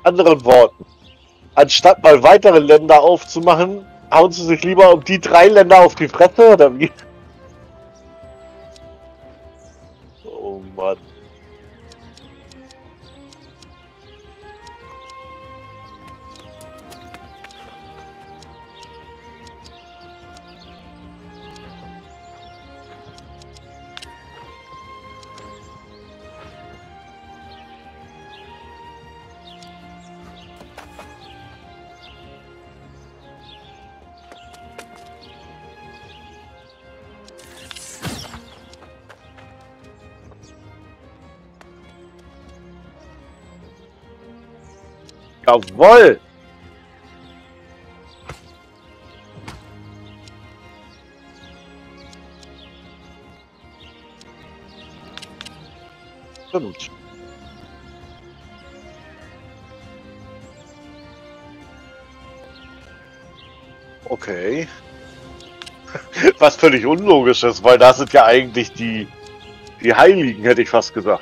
anderen Worten, anstatt mal weitere Länder aufzumachen, hauen sie sich lieber um die 3 Länder auf die Fresse, oder wie? Oh Mann. Jawoll! Stimmt. Okay. Was völlig unlogisch ist, weil da sind ja eigentlich die Heiligen, hätte ich fast gesagt.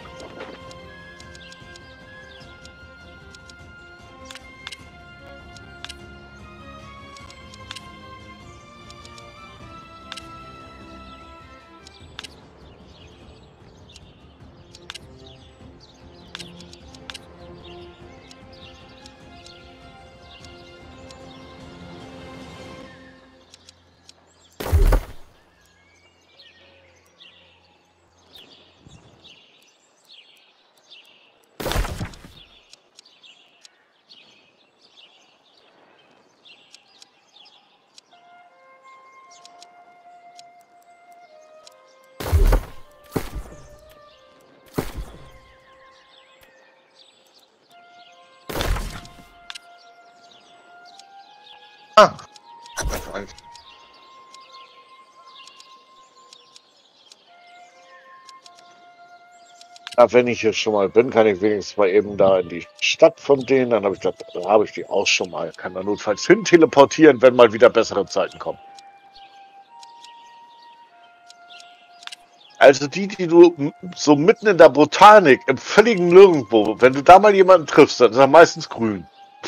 Ah. Ja, wenn ich hier schon mal bin, kann ich wenigstens mal eben da in die Stadt von denen, dann habe ich die auch schon mal. Kann da notfalls hin teleportieren, wenn mal wieder bessere Zeiten kommen. Also die du so mitten in der Botanik, im völligen Nirgendwo, wenn du da mal jemanden triffst, dann ist er meistens grün.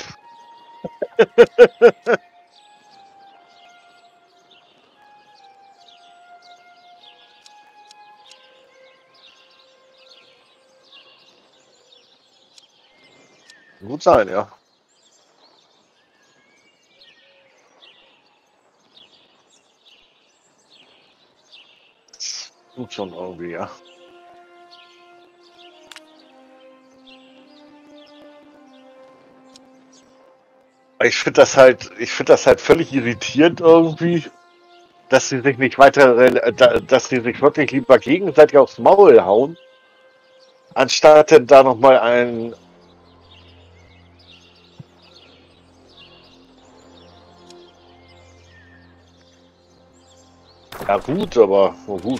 Gut sein, ja. Gut schon irgendwie, ja. Ich finde das halt völlig irritierend irgendwie, dass sie sich nicht weiter, dass sie sich wirklich lieber gegenseitig aufs Maul hauen, anstatt denn da nochmal ein. Ja gut, aber gut.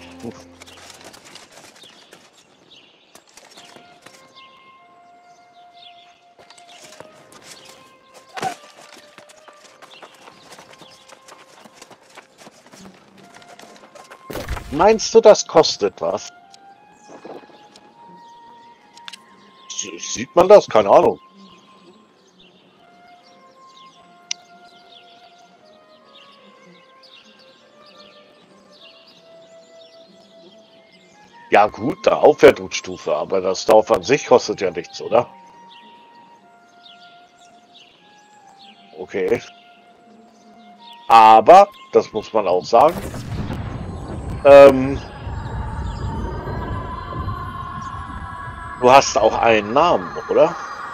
Meinst du, das kostet was? Sieht man das? Keine Ahnung. Ja gut, der Aufwertungsstufe, aber das Dorf an sich kostet ja nichts, oder? Okay. Aber, das muss man auch sagen, du hast auch einen Namen, oder?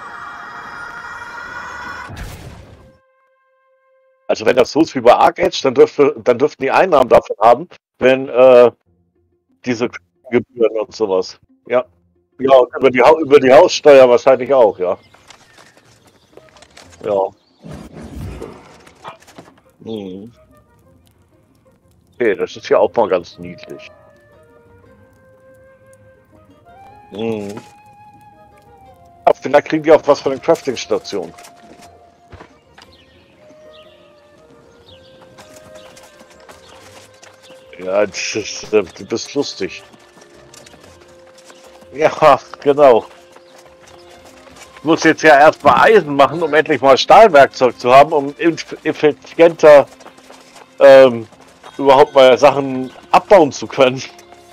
Also wenn das so ist wie bei Arc Age, dann dürften die Einnahmen davon haben, wenn diese Gebühren und sowas. Ja. Ja, und über die Haussteuer wahrscheinlich auch, ja. Ja. Hm. Okay, das ist ja auch mal ganz niedlich. Hm. Ach, vielleicht kriegen die auch was von den Crafting-Stationen. Ja, du bist lustig. Ja, genau. Ich muss jetzt ja erstmal Eisen machen, um endlich mal Stahlwerkzeug zu haben, um effizienter überhaupt mal Sachen abbauen zu können.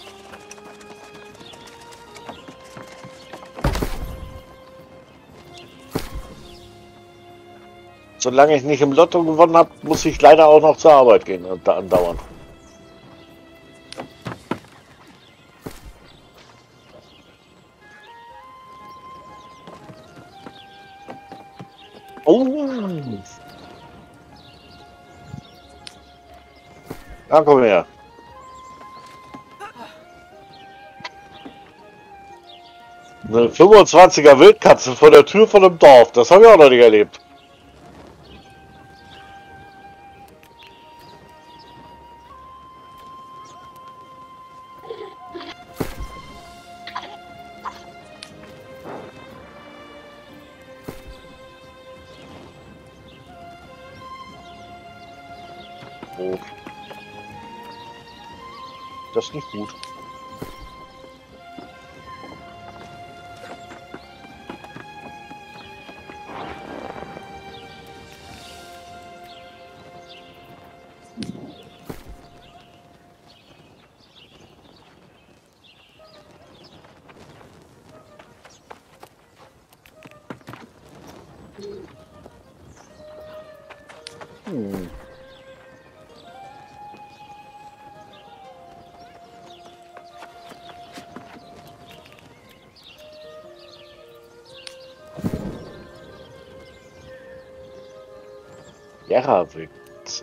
Solange ich nicht im Lotto gewonnen habe, muss ich leider auch noch zur Arbeit gehen und da andauern. Oh! Na, komm her. Eine 25er Wildkatze vor der Tür von einem Dorf. Das habe ich auch noch nicht erlebt. Oh. Das ist nicht gut. Hm. Jerravitz.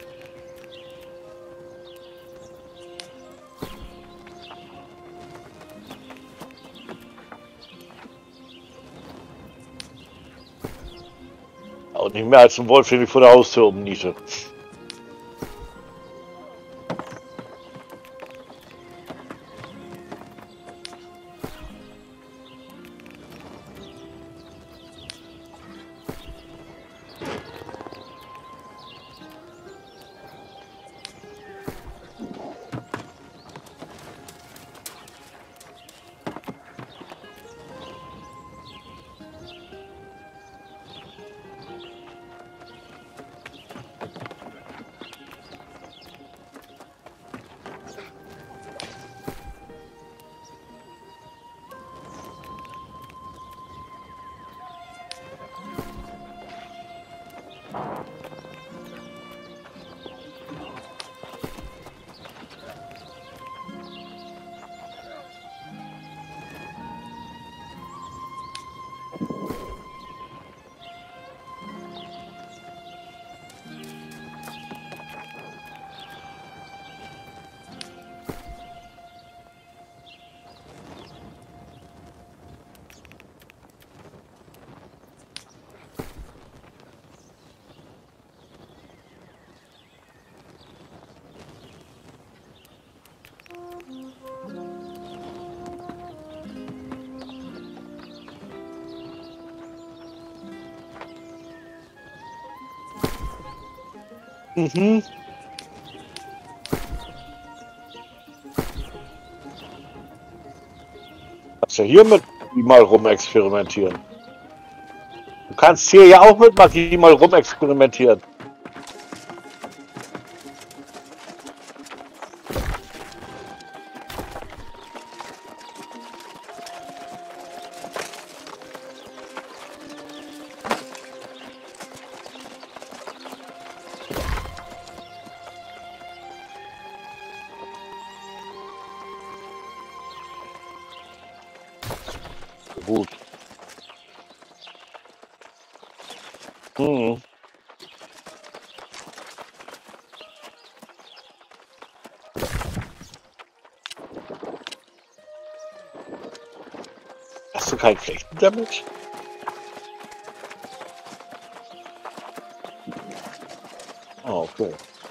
Und nicht mehr als ein Wolf, den ich vor der Haustür umniete. Mhm. Kannst ja hier mit mal rumexperimentieren. Du kannst hier ja auch mit Magie mal rumexperimentieren. Gut. Mhm. Hast du keinen Flächendamage? Ah, okay.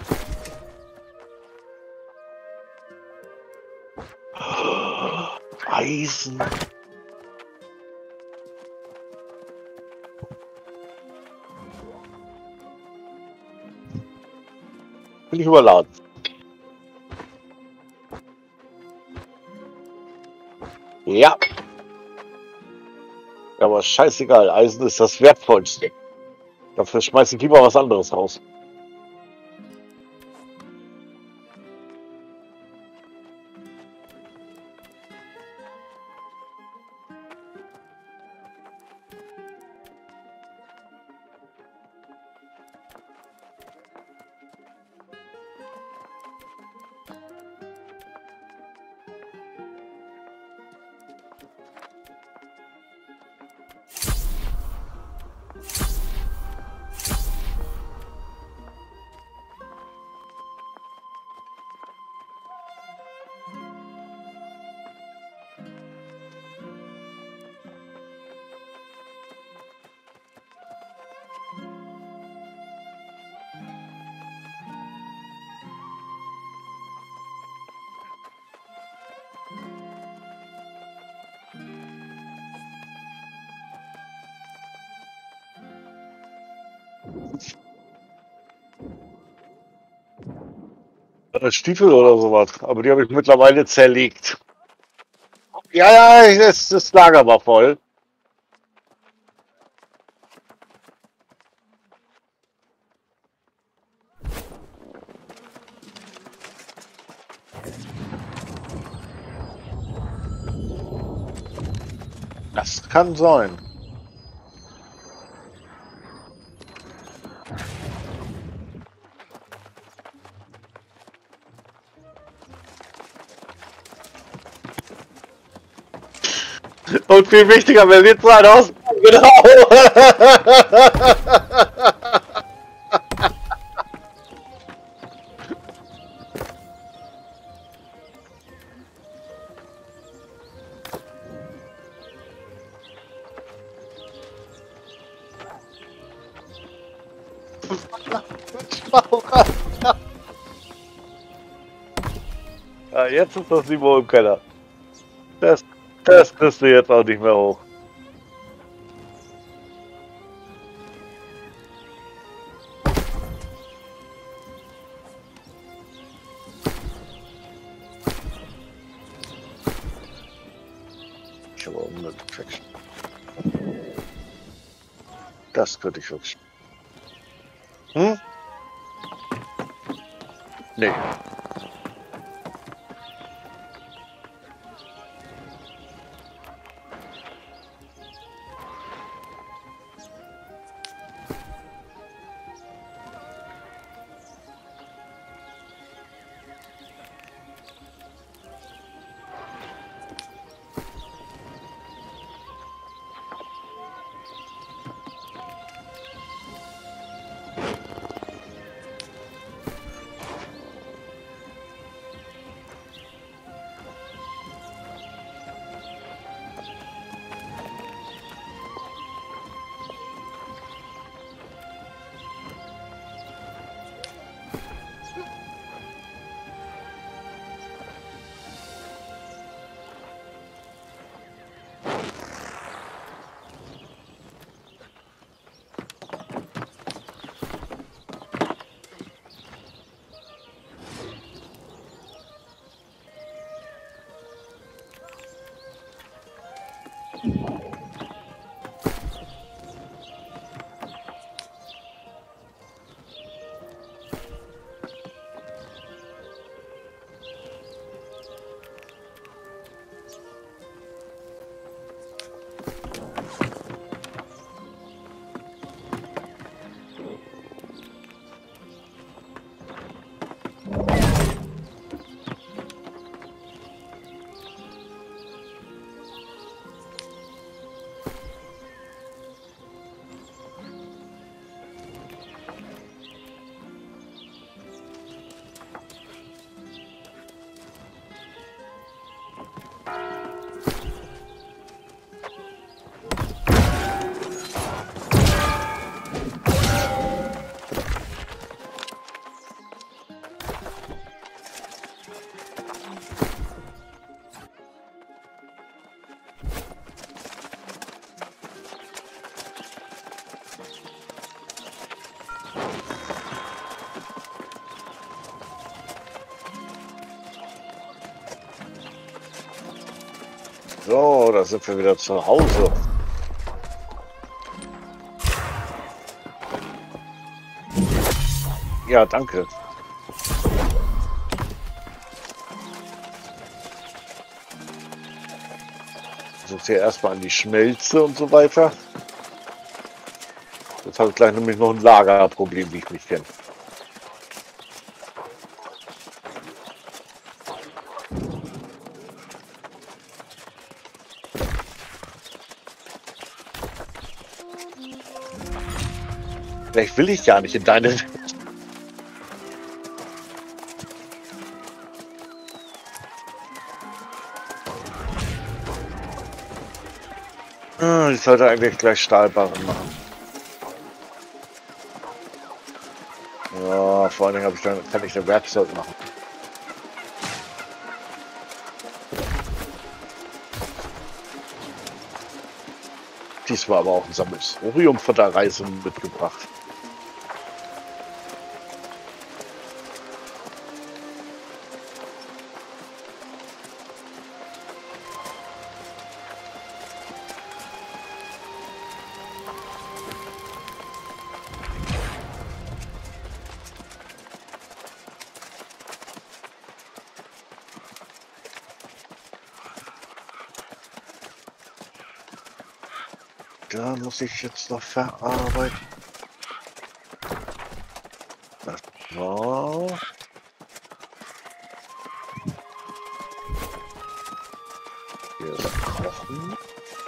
Eisen. Bin ich überladen. Ja. Ja, aber scheißegal, Eisen ist das Wertvollste. Dafür schmeiße ich lieber was anderes raus. Stiefel oder sowas. Aber die habe ich mittlerweile zerlegt. Ja, ja, das Lager war voll. Das kann sein. Und viel wichtiger, wer wird so ein Haus? Genau. Ja, jetzt ist das Niveau im Keller. Das, das kriegst du jetzt auch nicht mehr hoch. Ich habe auch eine Infection. Das könnte ich wirklich. Hm? Nee. So, da sind wir wieder zu Hause. Ja, danke. Jetzt hier erstmal an die Schmelze und so weiter. Jetzt habe ich gleich nämlich noch ein Lagerproblem, wie ich mich kenne. Vielleicht will ich ja nicht in deine... Ich sollte eigentlich gleich Stahlbarren machen. Ja, vor allen Dingen kann ich eine Werkzeug machen. Diesmal aber auch ein Sammelsurium von der Reise mitgebracht. Da muss ich jetzt noch verarbeiten. Das war... Hier ist Kochen.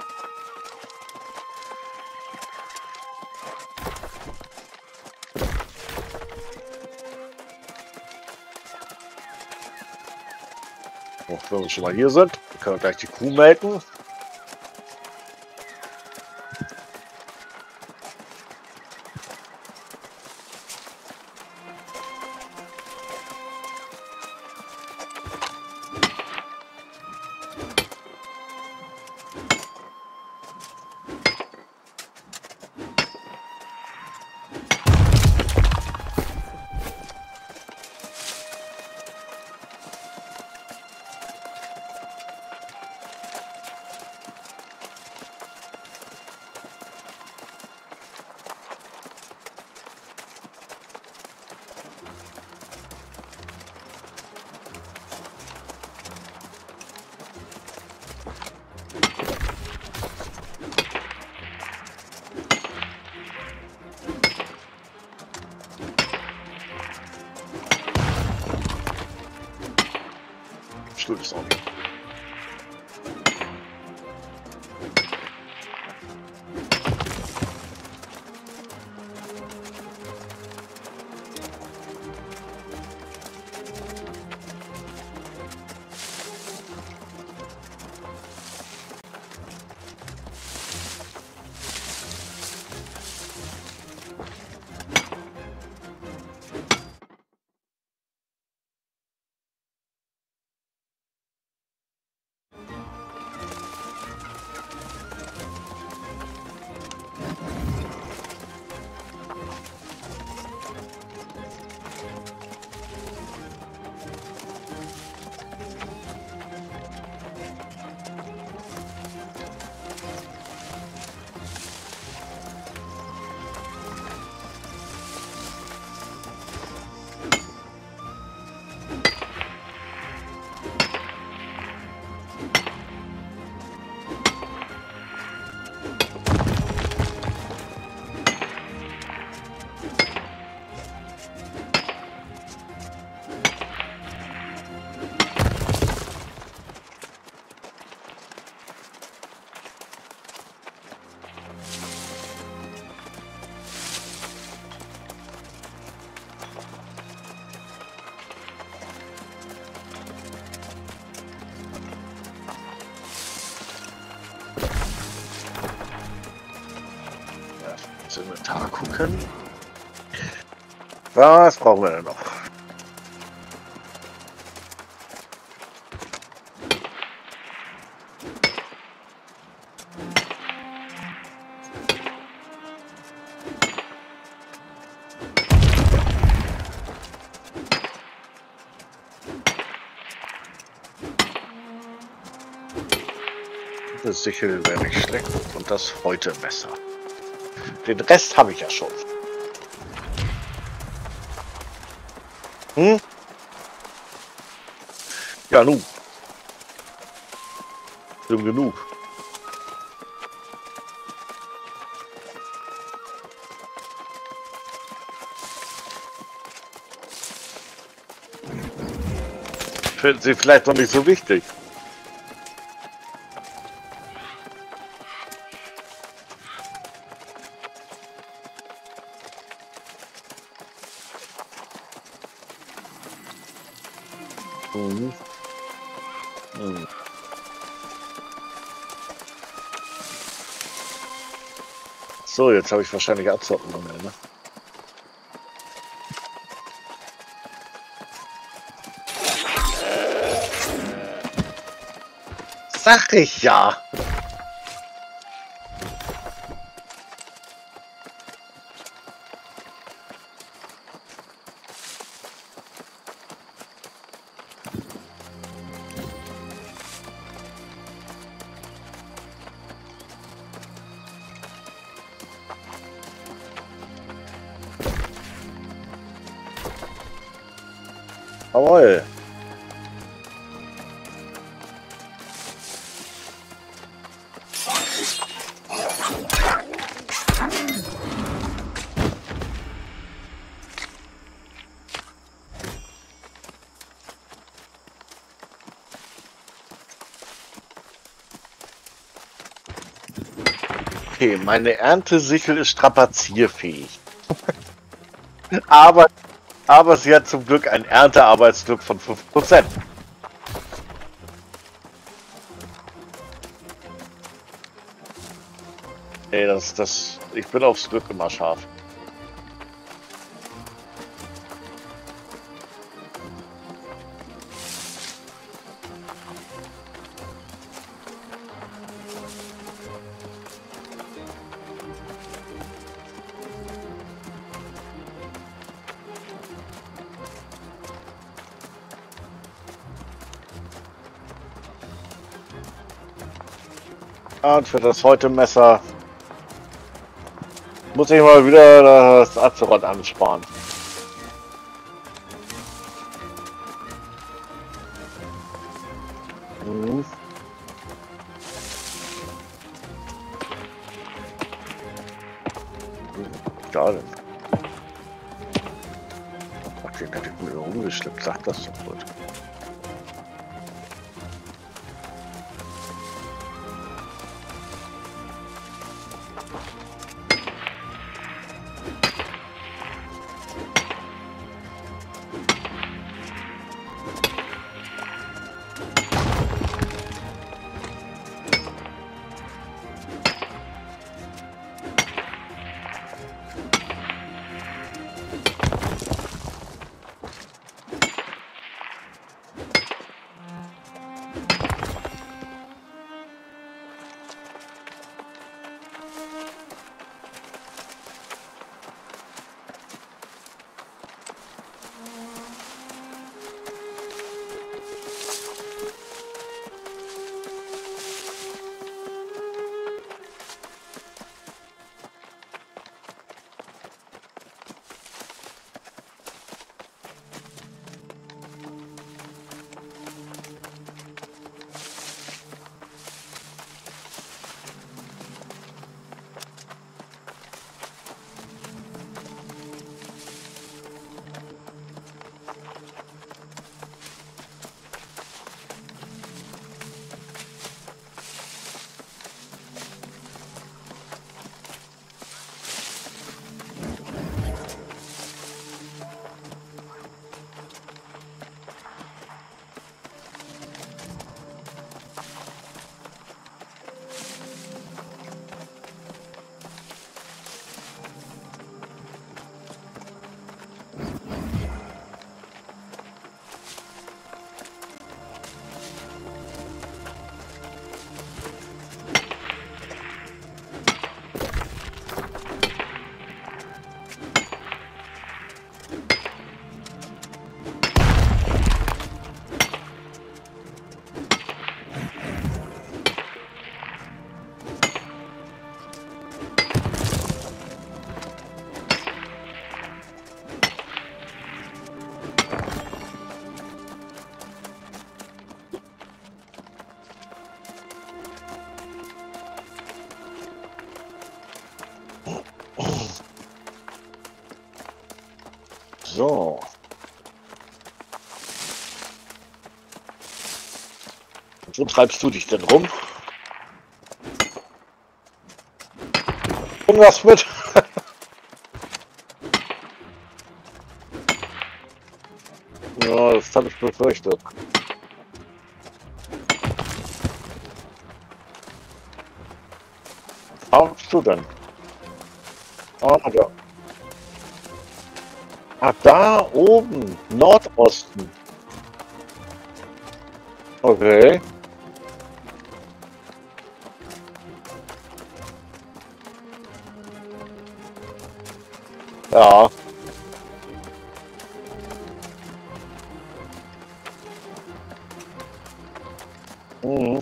Auch wenn wir schon mal hier sind, können wir gleich die Kuh melken. Stuhl ist auch nicht. Inventar gucken. Was brauchen wir denn noch? Das Sichel wäre nicht schlecht und das heute Messer. Den Rest habe ich ja schon. Ja, nun. Schlimm genug. Finden Sie vielleicht noch nicht so wichtig. Mhm. Mhm. So, jetzt habe ich wahrscheinlich abzocken. Ne? Sag ich ja. Jawohl. Okay, meine Erntesichel ist strapazierfähig. aber, aber sie hat zum Glück ein Erntearbeitsglück von 5%. Nee, ich bin aufs Glück immer scharf. Und für das Heute-Messer muss ich mal wieder das Azeroth ansparen. Mhm. Ja, denn. Ach, den hätte ich mir rumgeschleppt, sag das doch gut. So. Wo treibst du dich denn rum? Irgendwas mit? Ja, das habe ich befürchtet. Was hast du denn? Ah, da. Ah, da oben, Nordosten. Okay. Ja. Mhm.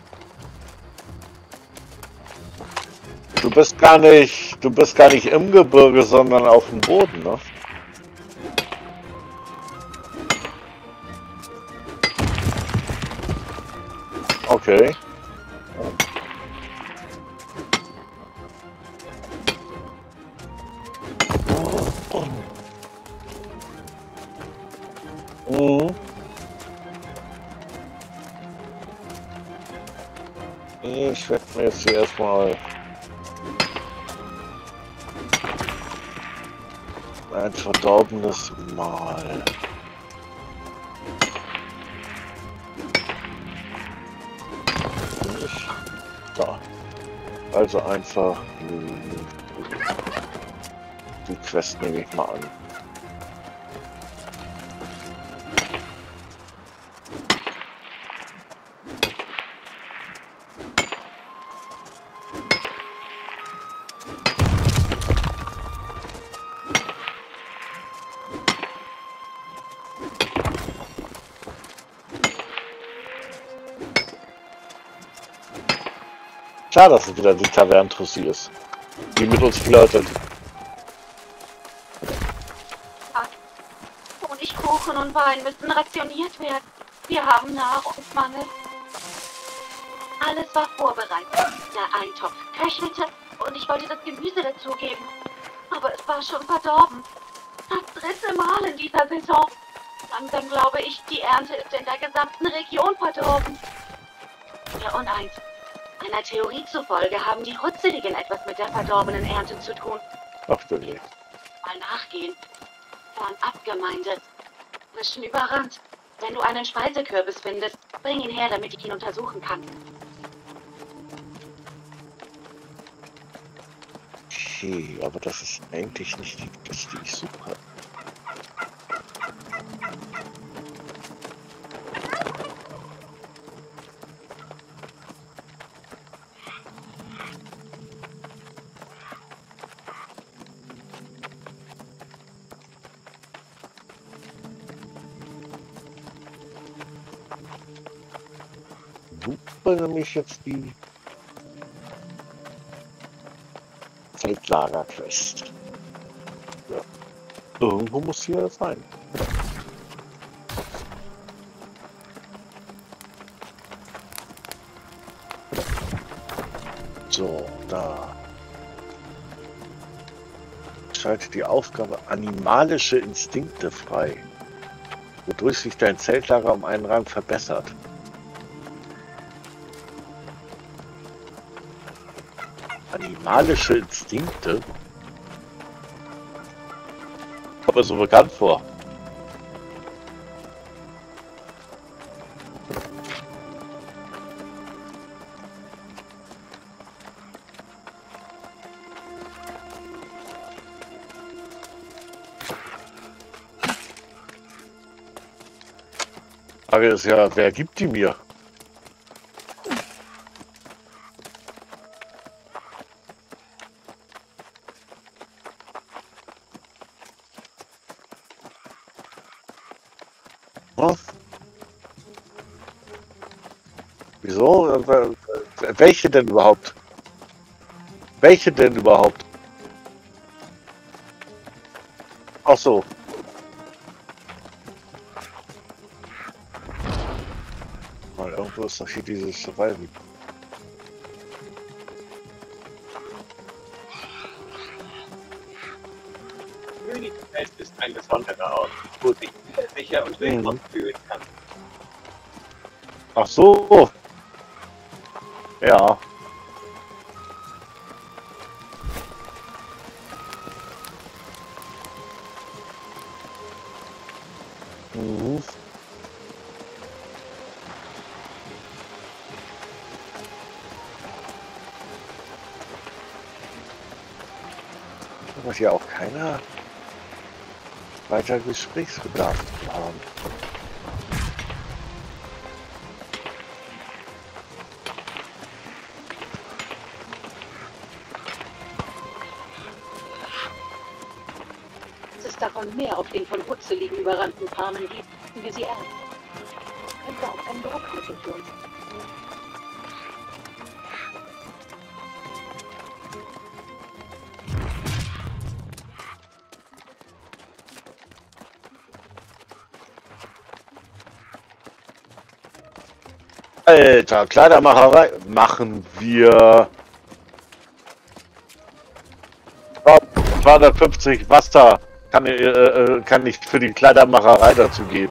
Du bist gar nicht im Gebirge, sondern auf dem Boden, ne? Okay. Mhm. Ich werde mir jetzt hier erstmal ein verdorbenes Mal. Nicht da. Also einfach die Quest nehme ich mal an. Klar, dass es wieder die Tavernentussi ist, die mit uns flirtet. Honigkuchen und Wein müssen rationiert werden. Wir haben Nahrungsmangel. Alles war vorbereitet. Der Eintopf köchelte und ich wollte das Gemüse dazugeben. Aber es war schon verdorben. Das dritte Mal in dieser Saison. Langsam glaube ich, die Ernte ist in der gesamten Region verdorben. Ja und eins. Einer Theorie zufolge haben die Hutzeligen etwas mit der verdorbenen Ernte zu tun. Ach du je. Mal nachgehen. Fernab gemeindet. Frischen überrannt. Wenn du einen Speisekürbis findest, bring ihn her, damit ich ihn untersuchen kann. Okay, aber das ist eigentlich nicht die Quest, die ich suche. Suche nämlich jetzt die Zeltlager-Quest. Ja. Irgendwo muss hier sein. So, da. Schalte die Aufgabe animalische Instinkte frei, wodurch sich dein Zeltlager um einen Rang verbessert. Animalische Instinkte? Kommt mir so bekannt vor. Die Frage ist ja, wer gibt die mir? Hm? Wieso? Welche denn überhaupt? Welche denn überhaupt? Ach so. Weil irgendwo ist doch hier dieses Survival. Königsfeld ist ein besonderer Ort, wo sich sicher und willkommen fühlen kann. Ach so. Ja. Mhm. Muss ja auch keiner weiter Gesprächsbedarf haben. Es ist davon mehr auf den von hutzeligen überrannten Farmen gibt, wie wir sie ernten. Könnte auch ein Druckmittel für uns. Alter, Kleidermacherei machen wir 250 Wasser kann ich für die Kleidermacherei dazu geben.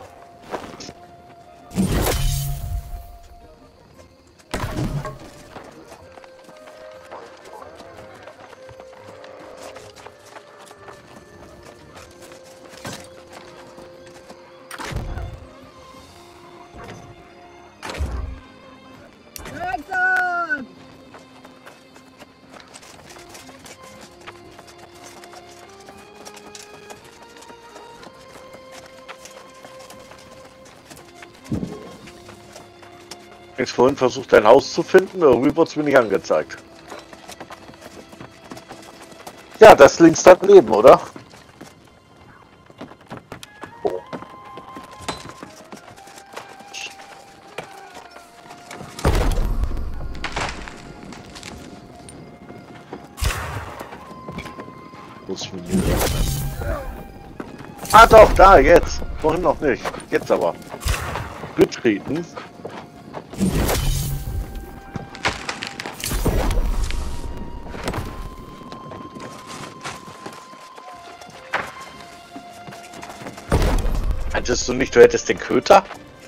Ich habe vorhin versucht, ein Haus zu finden, irgendwie wurde es mir nicht angezeigt. Ja, das links daneben, oder? Oh. Ah doch, da, jetzt. Vorhin noch nicht. Jetzt aber. Betreten. Meintest du nicht, du hättest den Köter?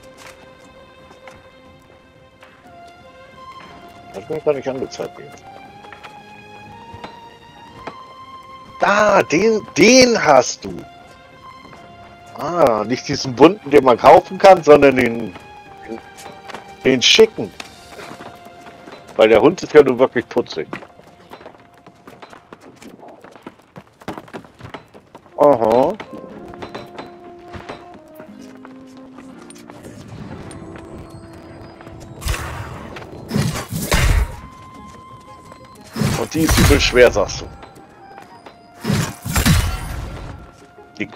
Das wird gar nicht angezeigt. Da, den hast du. Ah, nicht diesen bunten, den man kaufen kann, sondern den schicken. Weil der Hund ist ja nur wirklich putzig. Aha. Und die ist übel schwer, sagst du. Die...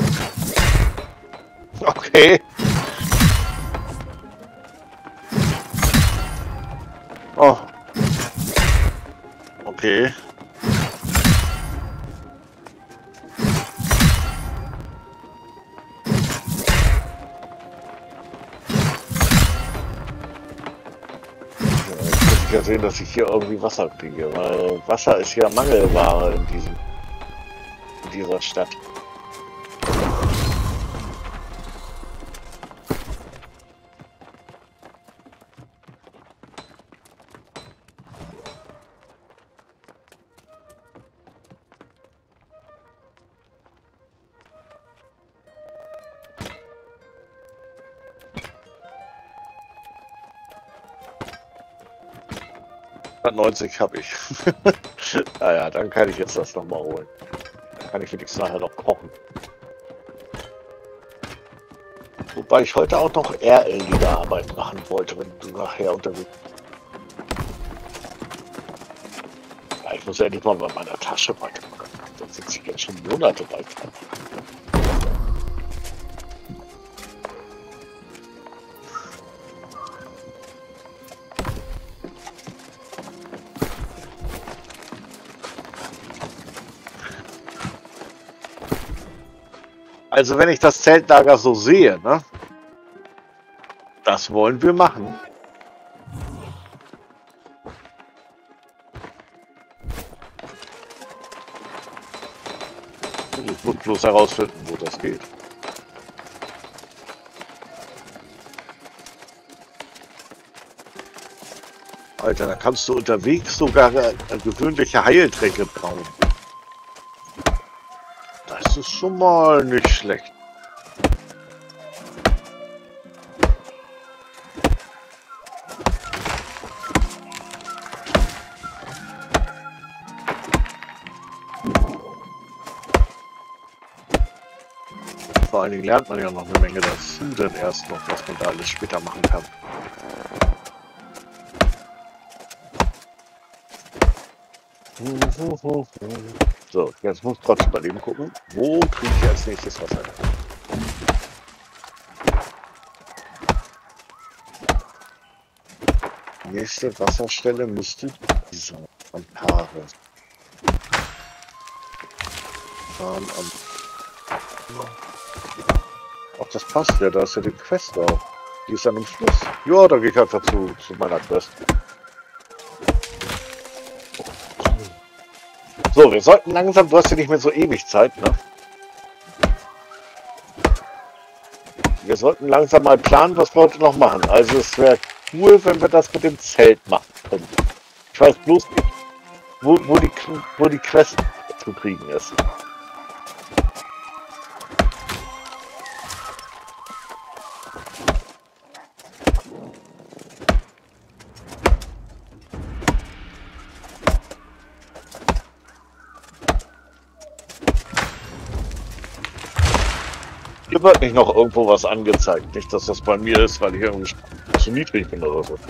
Okay. Oh. Okay. Ich ja sehen, dass ich hier irgendwie Wasser kriege, weil Wasser ist ja Mangelware in dieser Stadt. Ja, 90 habe ich. Naja, dann kann ich jetzt das nochmal holen. Dann kann ich wenigstens nachher noch kochen. Wobei ich heute auch noch erledige Arbeit machen wollte, wenn du nachher unterwegs bist. Ja, ich muss ja endlich mal bei meiner Tasche weitermachen. Da sitze ich jetzt schon Monate bei. Also wenn ich das Zeltlager so sehe, ne? Das wollen wir machen. Ich muss bloß herausfinden, wo das geht. Alter, da kannst du unterwegs sogar gewöhnliche Heiltränke brauen. Das ist schon mal nicht schlecht. Vor allen Dingen lernt man ja noch eine Menge dazu, denn erst noch, was man da alles später machen kann. So, jetzt muss ich trotzdem mal eben gucken, wo kriege ich als nächstes Wasser her? Die nächste Wasserstelle müsste diese am Paare. Ach, das passt ja, da ist ja die Quest auch. Die ist dann im Schluss. Ja, da gehe ich einfach zu meiner Quest. So, wir sollten langsam, du hast ja nicht mehr so ewig Zeit, ne? Wir sollten langsam mal planen, was wir heute noch machen. Also es wäre cool, wenn wir das mit dem Zelt machen können. Ich weiß bloß nicht, wo die Quest zu kriegen ist. Hier wird nicht noch irgendwo was angezeigt. Nicht, dass das bei mir ist, weil ich irgendwie zu niedrig bin oder so.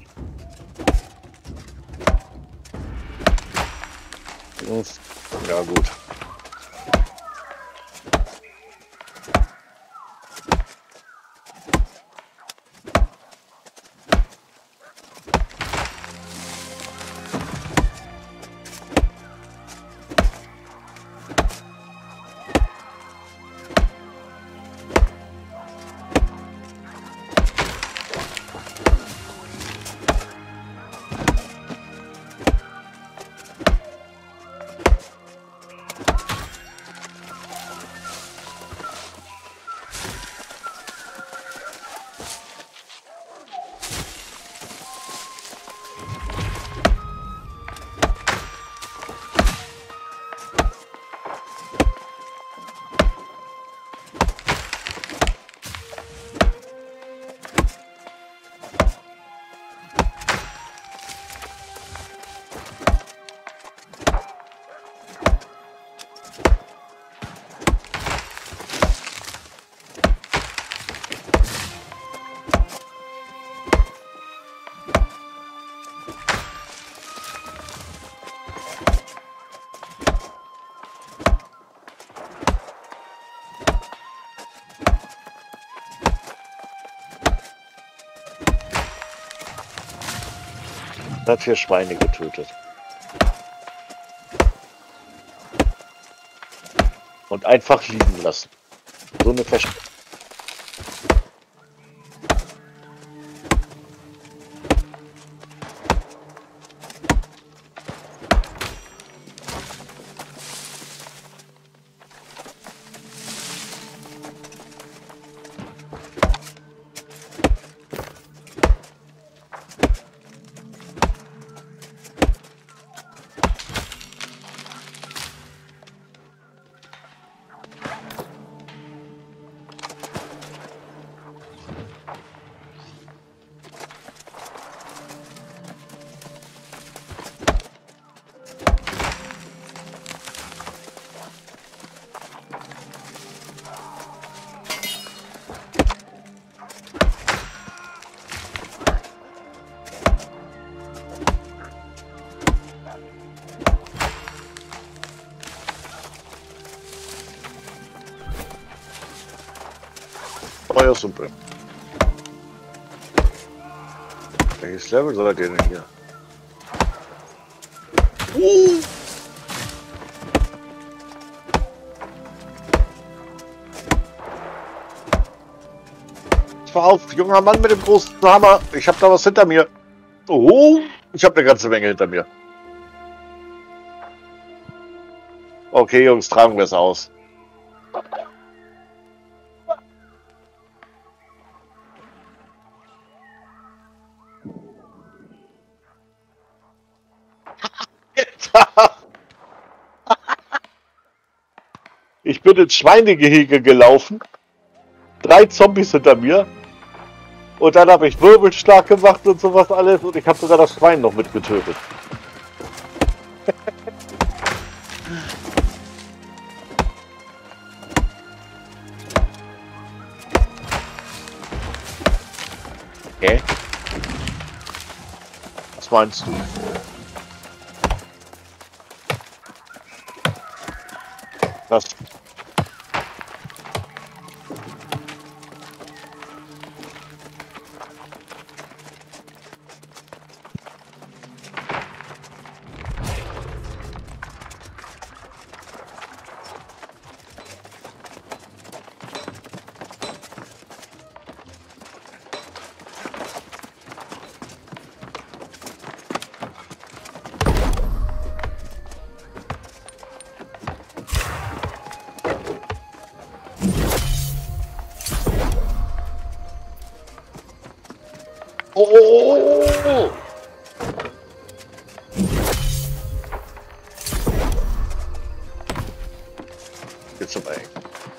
Ja gut. Hat 4 Schweine getötet. Und einfach liegen lassen. So eine Verstärkung. Feuersuppe. Welches Level seid ihr denn hier? Fahr auf, junger Mann mit dem großen Hammer. Ich habe da was hinter mir. Oh, ich habe eine ganze Menge hinter mir. Okay, Jungs, tragen wir es aus. Ich bin ins Schweinegehege gelaufen. 3 Zombies hinter mir. Und dann habe ich Wirbelschlag gemacht und sowas alles. Und ich habe sogar das Schwein noch mitgetötet. Okay. Was meinst du? Das. Oh! Jetzt aber eng.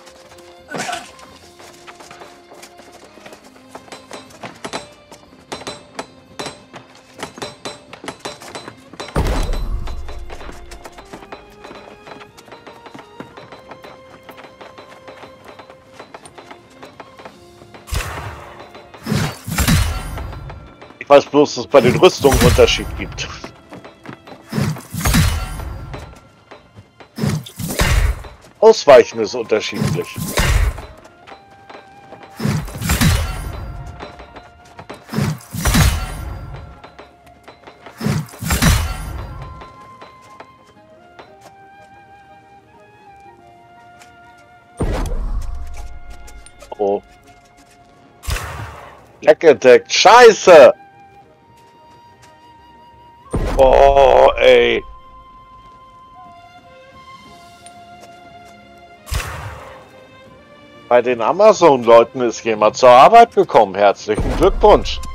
Ich weiß bloß, dass es bei den Rüstungen einen Unterschied gibt. Ausweichen ist unterschiedlich. Oh. Black Attack. Scheiße! Oh, ey. Bei den Amazon-Leuten ist jemand zur Arbeit gekommen. Herzlichen Glückwunsch.